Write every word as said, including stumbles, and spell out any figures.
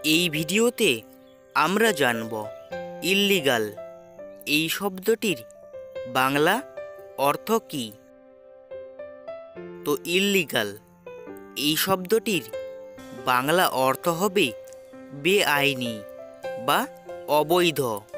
এই ভিডিওতে আমরা জানব ইল্লিগাল এই শব্দটির বাংলা অর্থ কী। তো ইল্লিগাল এই শব্দটির বাংলা অর্থ হবে বেআইনি বা অবৈধ।